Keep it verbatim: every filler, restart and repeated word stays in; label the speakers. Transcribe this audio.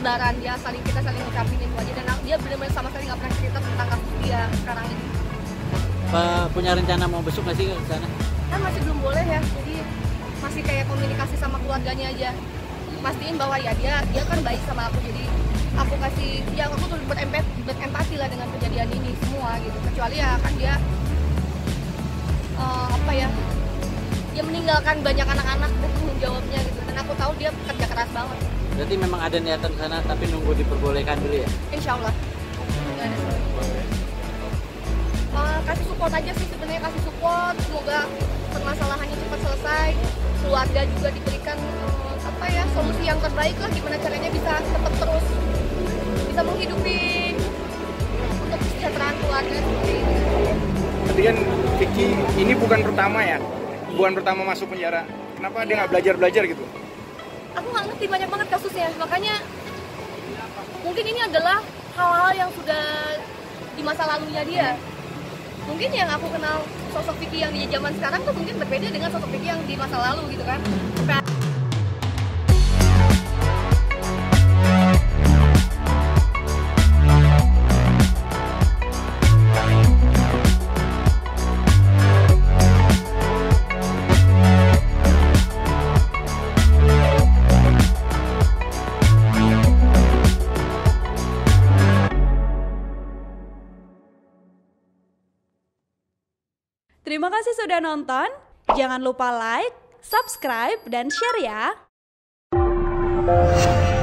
Speaker 1: lebaran dia saling kita saling ngucapin itu aja, dan dia benar-benar sama sekali nggak pernah cerita tentang kasus dia sekarang ini.
Speaker 2: Pak, punya rencana mau besok nggak sih ke sana?
Speaker 1: Kan masih belum boleh ya, jadi masih kayak komunikasi sama keluarganya aja, pastiin bahwa ya dia dia kan baik sama aku, jadi aku kasih ya aku tuh berempati, berempati lah dengan kejadian ini semua gitu, kecuali ya kan dia uh, apa ya dia meninggalkan banyak anak-anak dan tanggung jawabnya gitu, dan aku tahu dia kerja keras banget.
Speaker 2: Berarti memang ada niatan ke sana tapi nunggu diperbolehkan dulu ya?
Speaker 1: Insya Allah. Uh, kasih support aja sih sebenarnya, kasih support, semoga permasalahannya cepat selesai, keluarga juga diberikan uh, apa ya solusi yang terbaik lah, gimana caranya bisa tetap terus bisa menghidupi untuk kesejahteraan keluarga seperti ini.
Speaker 3: Tapi kan Vicky ini bukan pertama ya, bukan pertama masuk penjara. Kenapa dia nggak belajar-belajar gitu?
Speaker 1: Aku nggak ngerti, banyak banget kasusnya, makanya mungkin ini adalah hal-hal yang sudah di masa lalunya dia. Mungkin yang aku kenal sosok Vicky yang di zaman sekarang tuh mungkin berbeda dengan sosok Vicky yang di masa lalu gitu kan.
Speaker 4: Terima kasih sudah nonton. Jangan lupa like, subscribe, dan share ya.